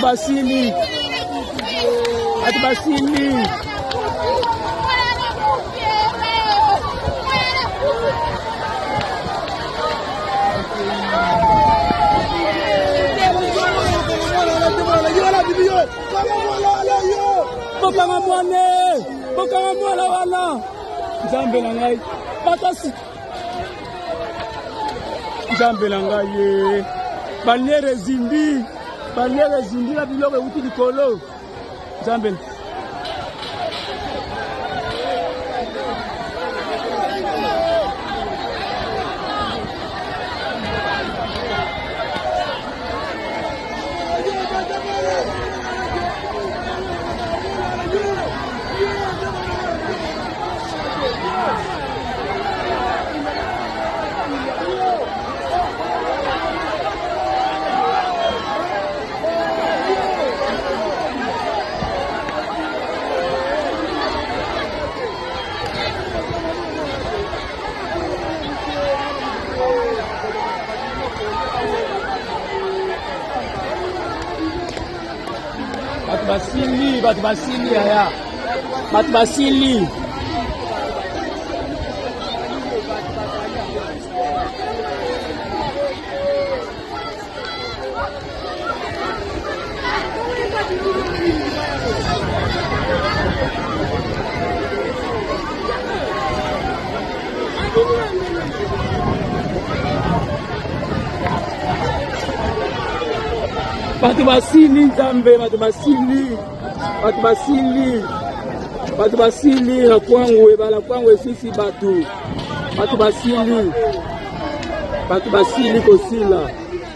basili. Batu basili. Bokanga mwana wana. Nzambe na ngai. Batasi. Nzambe na ngai ye. Baliere zimbi la biloko euti likolo. Nzambe. Batu basili aya. Batu basili. Batu basili Nzambe, batu basili. Batu basili na kwangu ebala kwangu sisi batu. Batu basili kosila.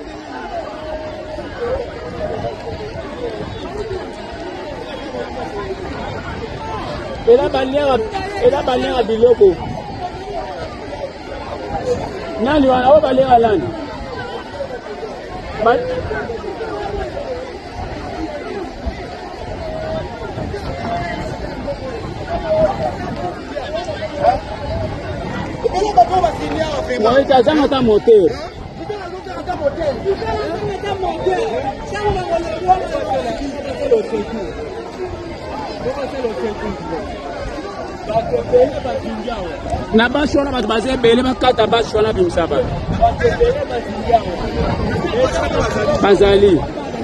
Ela balianga biloko. Nani wana balianga lani? Ouais, t'as jamais ta moteur. Na bashona batu bazebele bakata bashona bimsaba. Bazali.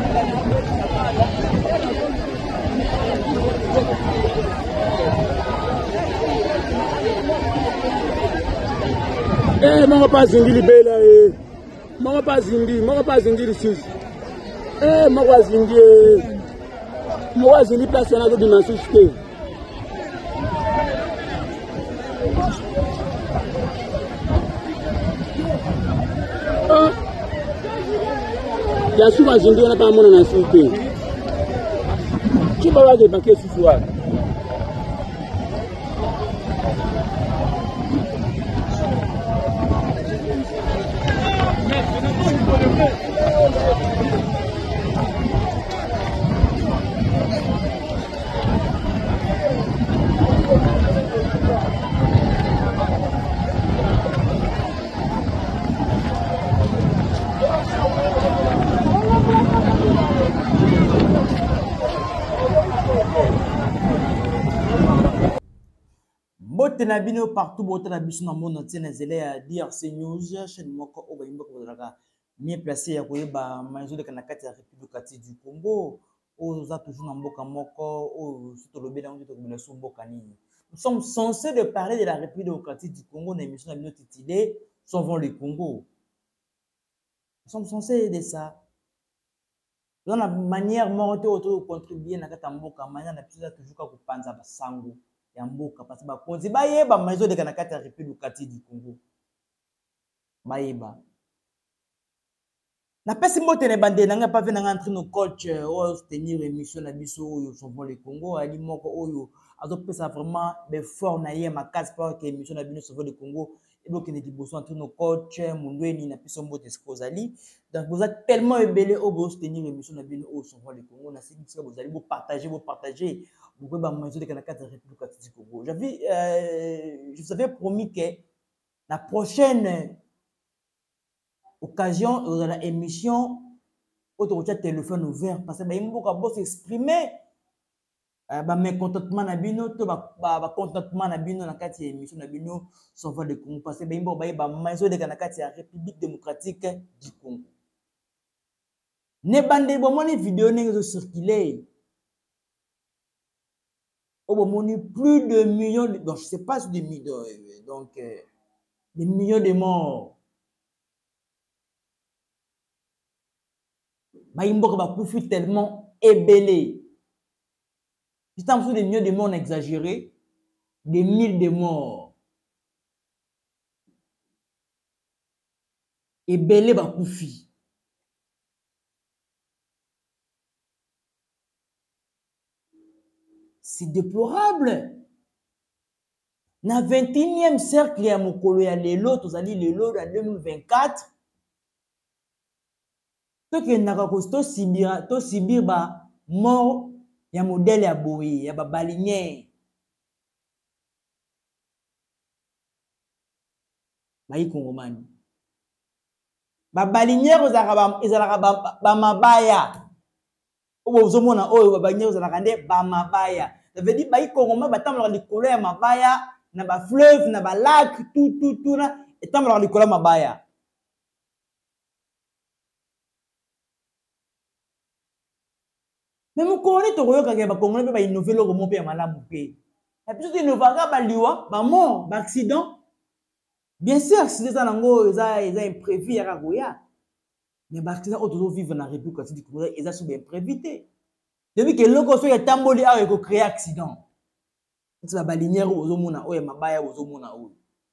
Moko pas zingili bela moko pas zingili sus moko zingili place na do dimanche sus ya suba zingili na pa mona na sus tu ba wa de baké sus wa. Tenabino partout bote na biso na monde entier na zele ya DRC News chaîne moko o bayimba ko zalaka mieux placé ya koyeba maison de kanakati ya République du Congo o za toujours na mboka moko o surtout le bénin to ko so mboka nini. Nous sommes censés de parler de la République démocratique du Congo na émission na bino titulée Sauvons le Congo. Nous sommes censés de ça. Dans la manière morte auto contribuer na kata mboka manière na pisa toujours ka ko panza basango. Yamboka parce que bakonzi bayeba maison de kanakati ya République du Congo bayeba na pesi mbote ne bande nanga pa venanga entre nos coach o soutenir émission na biso oyo Sauvons le Congo ali moko oyo azo pesa vraiment be fort na ye makasi pour que émission na bino Sauvons le Congo et donc ne liboso entre nos coach mundweni na piso mbote skozali donc vous êtes tellement ébélé au soutenir émission na bino o Sauvons le Congo na siki vous allez vous partager. Vous pouvez manger de République du Congo. Je vous avais promis que la prochaine occasion de l'émission autre téléphone ouvert parce que Baimboka boss exprimer mécontentement na bino to contentement na bino na kati ya émission na bino sur voix de Congo parce que Baimboka ba maison de na kati ya République démocratique du Congo. Ne bande bomoni vidéo n'engo circuler. Bomoni plus de millions de, donc je sais pas si des millions donc des millions de morts. Baimboka ba kufi tellement ébélé. C'est en dessous des millions de morts exagérés, des mille de morts. Ébélé ba kufi. C'est déplorable. Na 21e cercle ya mokolo ya lelo tozali lelo ya 2024. To ke naka kosto sibir ba mort ya modèle ya boye ya ba balinière. Bayi kongomani. Ba balinière ezalaka ba mabaya. Ozomona oyo ba balinière ezalaka nde ba mabaya. Ça veut dire bayi kongomani batambola likolo ya mabaya na ba fleuve na ba lac tout na etambola likolo ya mabaya. Mais mon congolais to koyoka ke ba congolais pe ba innover loko mo pe ya malamu pe. Et puis tout innovaka ba liwa ba mort ba accident. Bien sûr accident ça nango eza imprévu ya kakoya. Mais ba accident auto vivre na République du Congo eza sous imprévité. Depuis que loko so ya tamboli a ko créer accident. C'est ba balinière ozomona oyo mabaya ozomona oyo.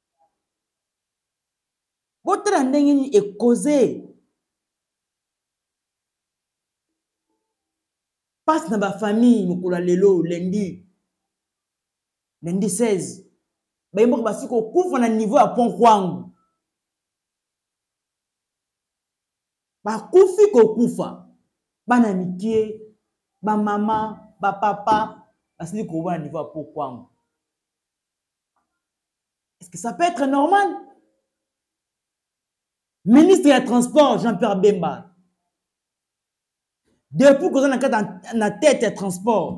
Botra ndenge ni e causer passe dans ma famille, mokula lelo, lundi 16. Baimboka basiko kufa na niveau ya pont kwangu. Ba kufi ko kufa. Bana mikie, ba mama, ba papa, basili ko na niveau ya pont kwangu. Est-ce que ça peut être normal? Ministre des Transports, Jean-Pierre Bemba. Depuis que vous avez la tête de transport,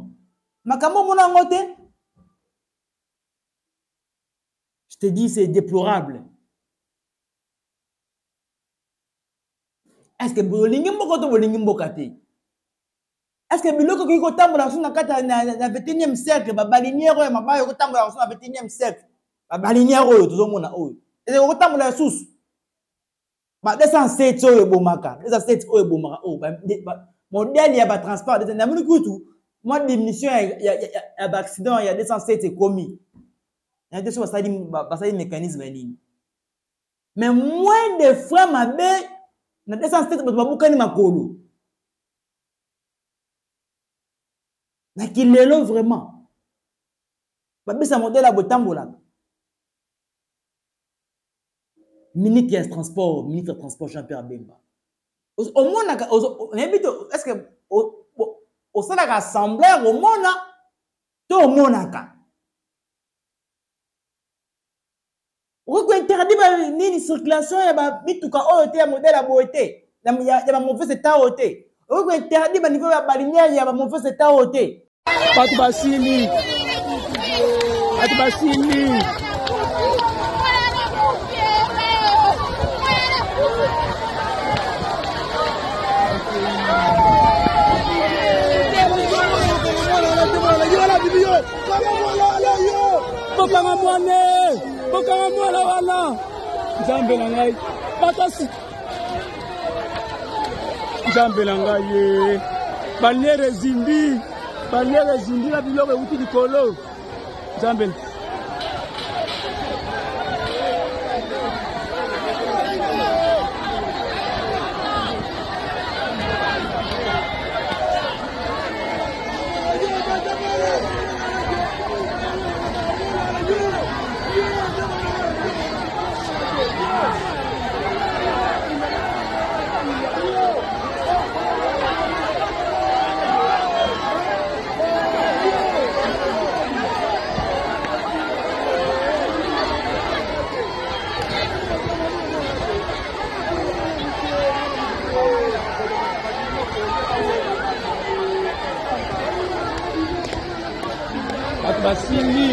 je te dis, c'est déplorable. Est-ce que vous avez est-ce que vous avez na 21e siècle, ba balinière ya mabaya ko tambola na 21e siècle. Ba balinière oyo tozomona oyo. Est-ce que ko tambola susu? Ba 207 oyo bomaka, 207 oyo bomaka oyo modèle il y a pas transport des na mulikutu moi diminution il y a accident il y a 207 est commis il y a des choses ça dit mécanisme nini mais moins de fois mabe na 207 ba bukani makolo na kilelo vraiment ba bisa modèle à botambola ministre de transport Jean-Pierre Bemba. Au moins, est-ce que au sein de l'assemblée, au moins, tout le monde a. On peut interdire une circulation, il y a un modèle à beauté. Il y a un mauvais état au thé. On peut interdire au niveau de la balinière, il y a un mauvais état au thé. Patubasini. Bokanga mwana wana Nzambe na ngai bakasi Nzambe na ngai ye baniere zindi na biloko euti likolo Nzambe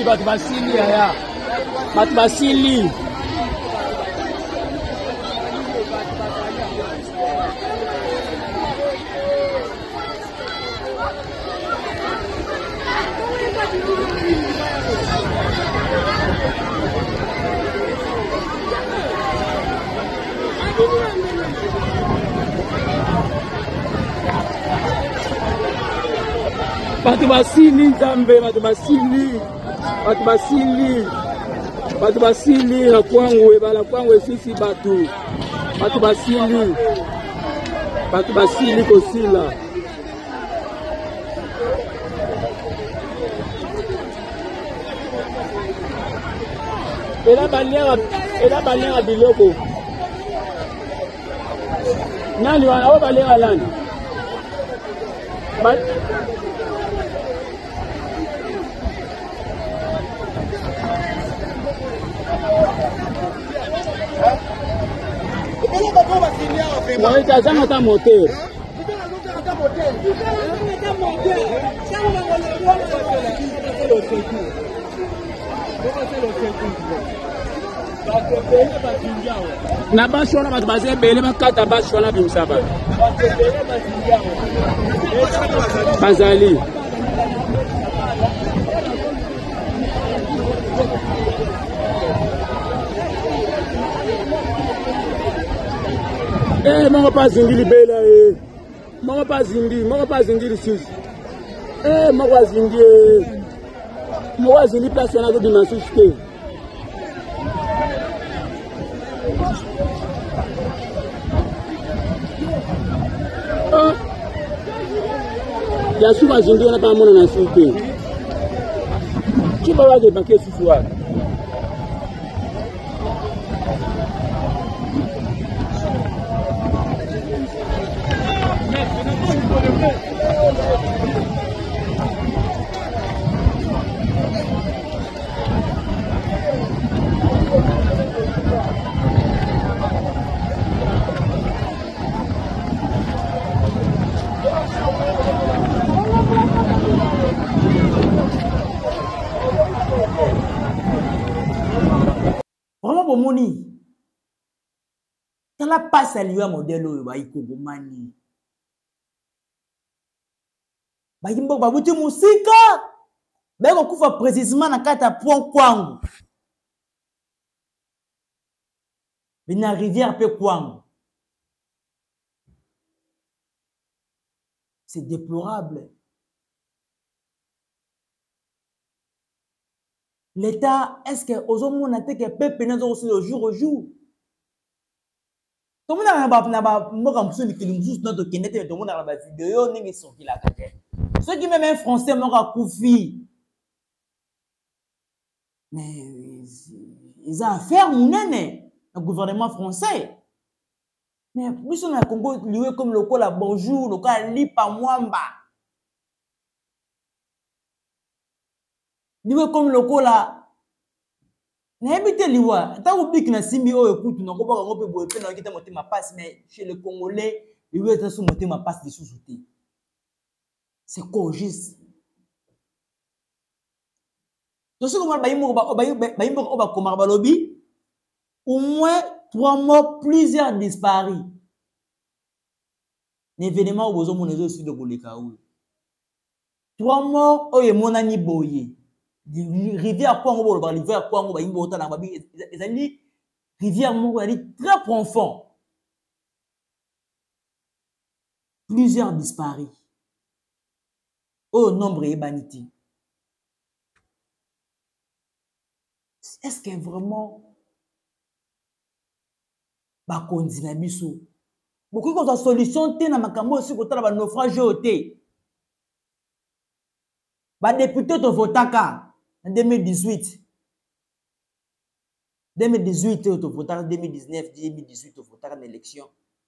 bato basili aya. Bato basili. Bato basili nzambe, bato basili. Bato basili. Bato basili na kwangu ebala kwangu esisi bato. Bato basili. Bato basili kosila. Ela balera biloko. Nani wana balera lani? Ouais, t'as jamais ta moteur. Na bashona bato bazebele bakata bashona bimsaba. Bazali. Moko pas zingili bela moko pas zingili sis. Moko zingili place na de dimension chute. Ya suba zingili na pas mona na chute. Tu vas de banquet ce soir. Vraiment pour moni. Tala passe à l'IA modèle oyo ba ikogomani. Ba yimbo ba buti musika. Ba ko kufa précisément na kata point kwangu. Bina rivière pe kwangu. C'est déplorable. L'État, est-ce que aux hommes on a été que peuple nous aussi le jour au jour? Tout le monde a moi comme ça qui nous juste notre kinete tout le monde a la vidéo n'ingi sorti la carte. Ceux qui même un français moi koufi. Mais ils ont affaire mounene le gouvernement français. Mais nous sommes au Congo lié comme le col à bonjour, le col lipa mwamba. Lié comme le col à na habité liwa ta ubik na simbi o ekutu na ko ba ko pe boye pe na kita motema passe mais chez les Congolais liwa ta sous motema passe de sous-souté. C'est quoi juste? Donc ce que ba yimbo ba komar ba lobi au moins 3 morts, plusieurs disparus. L'événement au besoin mon aussi de Bolekaou. 3 morts o ye monani boye. Rivière Kwango, la rivière Kwango, les rivière Mongo, elle est très profond. Plusieurs disparus. Au nombre est banité. Est-ce que vraiment ba kondina biso? Beaucoup de solution te na makambo aussi ko tala ba naufrage ote. Ba député to votaka en 2018. 2018 au voter 2019, 2018 au voter en élection.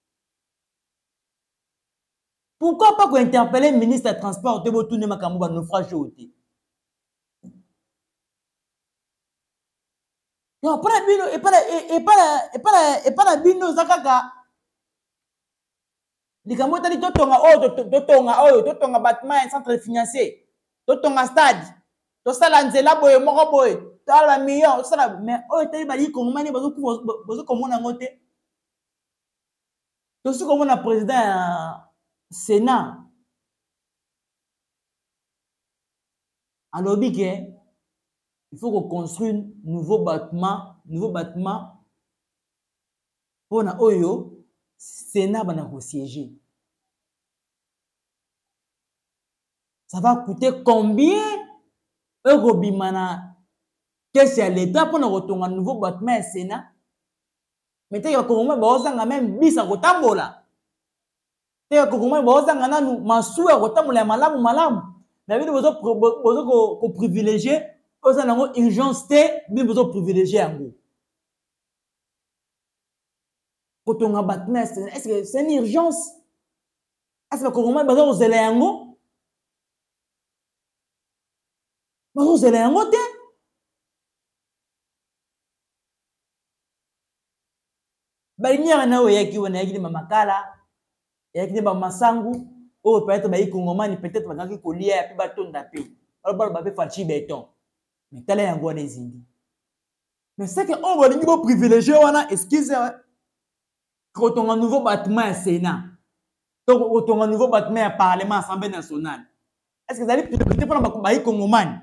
Pourquoi pas qu'on interpeller le ministre des Transports de retourner makambo ba naufrage ote? Non, pas la bino et pas la bino zakaka. Likambo tali totonga oyo totonga bâtiment centre financier. Totonga stade. tosala nzela boye moko boye tala million tosala mais oyo tali bali kongomani bazokomona yango te tosi komona président ya Sénat alobi ke il faut qu'on construise nouveau bâtiment pour na oyo Sénat bana ko siéger. Ça va coûter combien eurobimana qu'est-ce à l'état pour na kotonga nouveau bâtiment ya Sénat? Mais te ya kokoma bazanga même bisa kotambola. Te ya kokoma bazanga nanu masu ya kotambola ya malamu. Mais bino bozo ko privilégier oza nango urgence te bino bozo privilégier yango. Kotonga bâtiment est-ce que c'est une urgence? Est-ce que kokoma bazo kozela yango? Bazo kozela yango te? Balinière na oyaki wana yaki mamakala yaki ba masangu o peut-être ba ikongomani peut-être bakaki kolia pe batonda pe alors ba pe fachi béton mais tala yango wana ezindi mais c'est que on va lingi bo privilégier wana excuse quand on a un nouveau bâtiment à Sénat donc quand on a un nouveau bâtiment à Parlement Assemblée nationale est-ce que vous allez priorité pour ba ikongomani?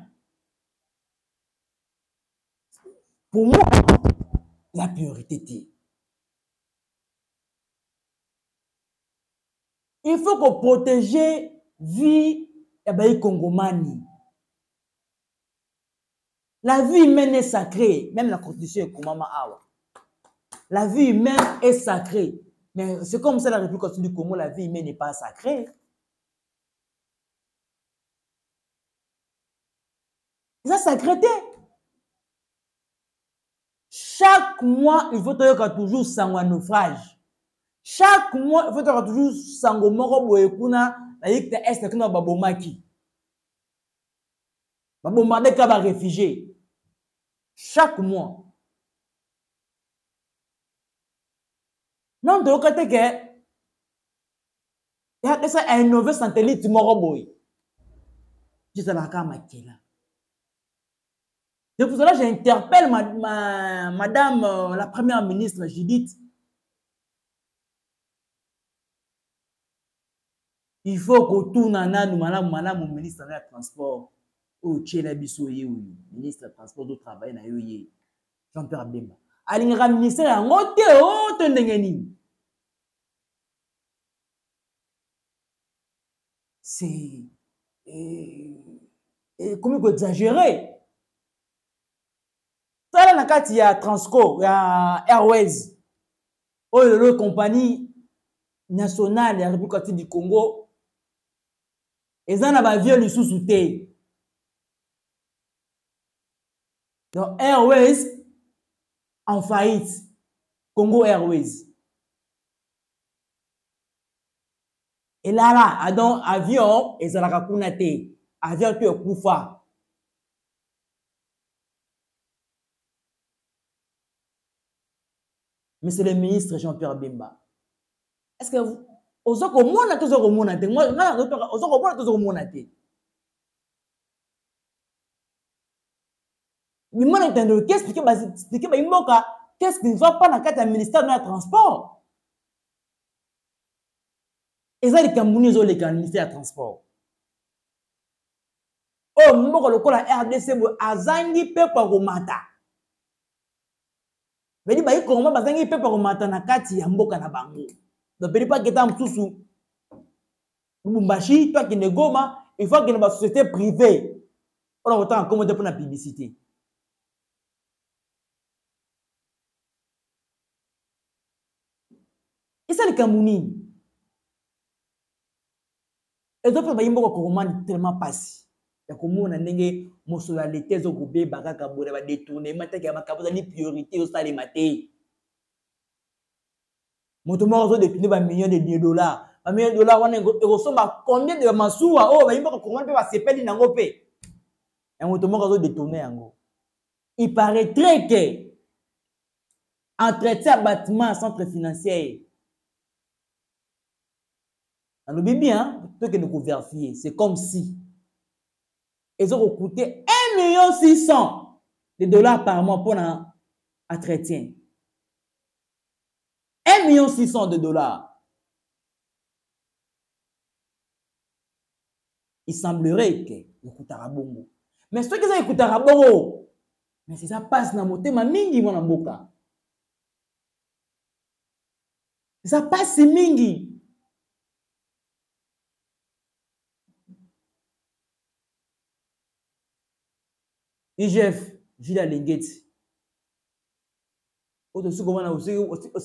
Pour moi la priorité est il faut qu'on protège vie et Congomani. La vie humaine est sacrée, même la constitution est comme Awa. La vie humaine est sacrée, mais c'est comme ça la République du Congo, la vie humaine n'est pas sacrée. C'est sacré. Chaque mois, il faut toujours sans un naufrage. Chaque mois, il faut toujours sango moko boye kuna na yikta est kuna babomaki. Babomade ka ba réfugié. Chaque mois. Non de côté que il y a ça un nouveau satellite moko boye. Je sais pas comment makela. C'est pour cela que j'interpelle madame la première ministre Judith. Il faut que tout nanu madame ministre de la transport ou Tchela Bisso ministre de transport do travail na yoye Jean-Pierre Bemba alinga ministère ya ngote o to ndengeni c'est comment que exagérer ça na kati ya Transco ya Airways o le compagnie nationale ya République du Congo. Et ça n'a pas viol sous te. Donc Airways en faillite. Congo Airways. Et là, donc avion, et ça la kakunate. Avion tu es koufa. Monsieur le ministre Jean-Pierre Bemba, est-ce que vous ozoko mona tozoko mona te moi na ozoko mona tozoko mona te mais moi n'entendre qu'est-ce que expliquer ba imboka qu'est-ce qui ne va pas dans le ministère de la transport et ça les Camerounais ont le ministère de transport oh mboko lokola RDC bo azangi pe pa komata bedi ba ikoma bazangi pe pa komata na kati ya mboka na bango. Donc, il ne faut pas que tu aies Lubumbashi, toi qui es Goma, il faut que tu aies une société privée. On a autant accommodé pour la publicité. Et ça, les Camerounais. Et donc, il y a tellement passé. Il y a comme une monsolalité, il y a des détournements, il y a des priorités au stade maté. Motomo zo détourner ba millions de dollars. Ba millions de dollars wana ekosomba combien de masuwa oh ba yimba ko combien pe ba sepeli nango pe. Et motomo zo détourner yango. Il paraîtrait que entretien bâtiment centre financier. Alors bien, toi que nous vérifier, c'est comme si ils ont coûté 1,6 million par mois pour un entretien. 1,6 million. Il semblerait que écoutera bongo. Mais ce que ça écoutera bongo, mais si ça passe dans mon thème, mingi mon amboka. Ça passe mingi. IGF, Gilles Lingeti. Au-dessus, comment on a aussi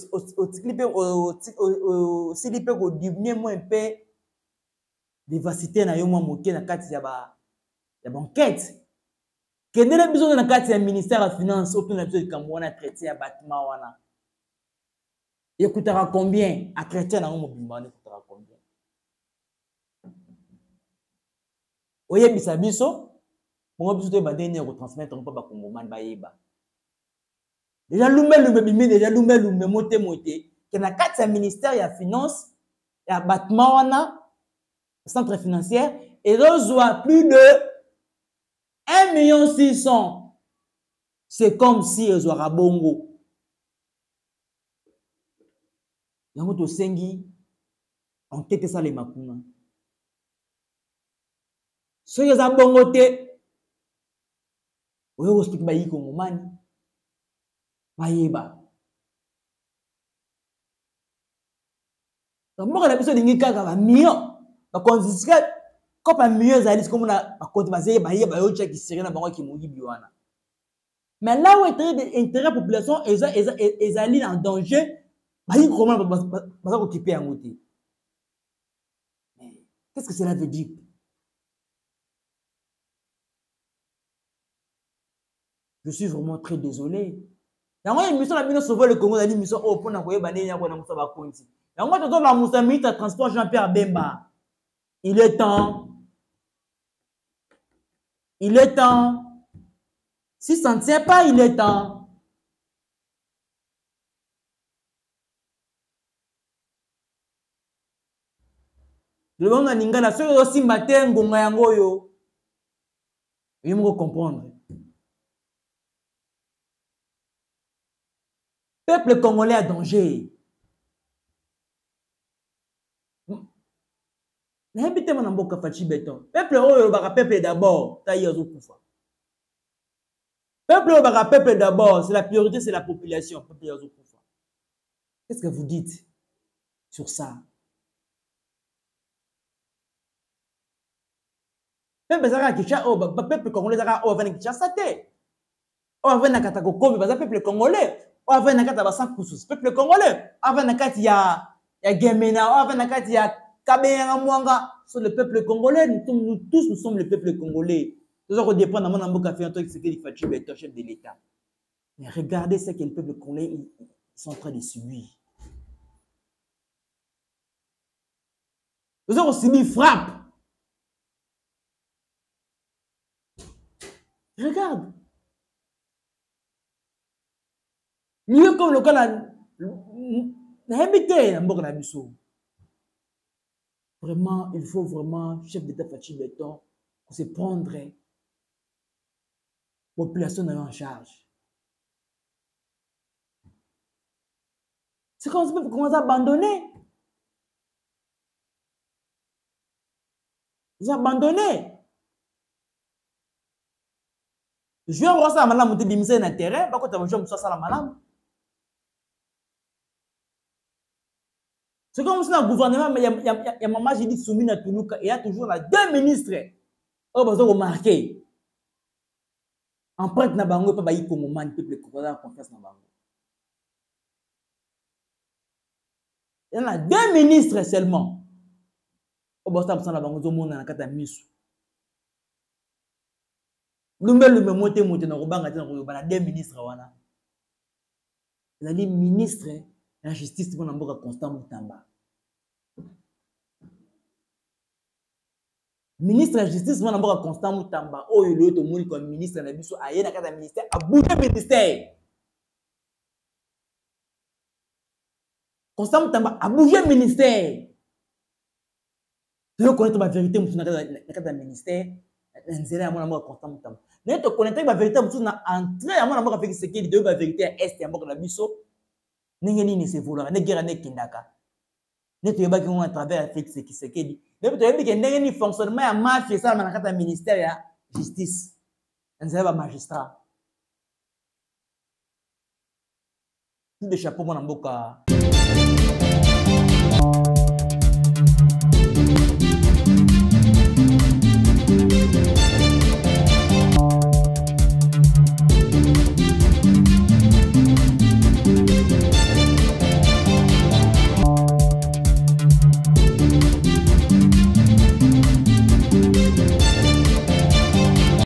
au diminuer moins peu vivacité na yo mwa moke na kati ya enquête. Quel est le besoin de la carte du ministère de la Finance au plan de Cameroun traité à bâtiment wana? Il coûtera combien à traiter dans un mobile? Il coûtera combien? Oye bisabiso, mon biso te badene ko transmettre on pas ba Congomani ba yeba. Déjà lumbe moté que na carte du ministère de la Finance ya bâtiment wana centre financier et reçoit plus de 1,6 million. C'est comme si ils auraient bongo. Yango to sengi enquête ça les makuna. So ils ont bongo te. Oyo explique ba yi Congomani. Ba yeba. Donc moi la biso dingi kaka ba million. Ba confisquer comme un million zali comme na ba compte ba yeba yo check qui na bango ki mugi biwana. Mais là où est intérêt population ils allient en danger. Qu'est-ce que cela veut dire? Je suis vraiment très désolé. Il y a une mission à sauver le Congo, il y a une mission au point d'envoyer Bané à Moussa Bakonti. Il y a un Moussa Mita transport Jean-Pierre Bemba. Il est temps. Il est temps. Si ça ne tient pas, il est temps. Le monde a ningala so aussi matin ngonga yango yo. Il me comprendre. Peuple congolais a danger. N'habitez mon amboka fachi béton. Peuple oyo baka peuple d'abord, ta yezo kufa. Peuple oyo baka peuple d'abord, c'est la priorité, c'est la population, peuple yezo kufa. Qu'est-ce que vous dites sur ça? Peuple zaka kicha o peuple congolais zaka o vana kicha sate. O vana katako komi baza peuple congolais. O vana kata basa kusus peuple congolais. O vana kati ya Gemena, o vana kati ya Kabeya Mwanga. Sur le peuple congolais, nous tous nous sommes le peuple congolais. Nous avons dépend dans mon amboka fait un truc c'est qu'il fait le chef de l'État. Mais regardez ce que le peuple congolais ils sont en train de subir. Nous avons subi frappe. Regarde. Mieux comme le cas n'habité Mboka Bisso. Vraiment, il faut vraiment, chef d'État Fachi Béton, pour se prendre la population en charge. C'est comme ça qu'on commence à abandonner. Ils ont abandonné. Je vais voir ça à madame, vous avez un terrain, par contre, je vais ça à madame. C'est comme si dans le gouvernement, il y a maman, j'ai dit soumis à Toulouka, et il y a toujours là 2 ministres. Oh, vous avez remarqué. En prête, na bango, pas baï comme man, peuple, confiance na bango. Il y en a 2 ministres seulement. Oh, vous avez na bango, tout le monde a kata misu. Lumbe monte na robanga tena ko bana 2 ministres wana. Il a dit ministre la justice pour Mboka Constant Moutamba. Ministre de la justice pour Mboka Constant Moutamba. Oh, il est au comme ministre na biso aye na kata ministère a bouger ministère. Constant Moutamba a bouger ministère. Tu veux connaître la vérité na kata ministère nzela ya mwana mboka constant mutamba naye tokonnecte ba vérité mosusu na entrée ya mwana mboka Félix Tshisekedi toyebi ba vérité ya este ya mboka na biso ndenge nini esevolaka nde guerre ekendaka nde toyebaki ngo à travers ya Félix Tshisekedi nde toyebi ke ndenge nini fonctionnement ya mafia esalama na kati ya ministère ya justice nzela ba magistrat tout de chapeau mwana mboka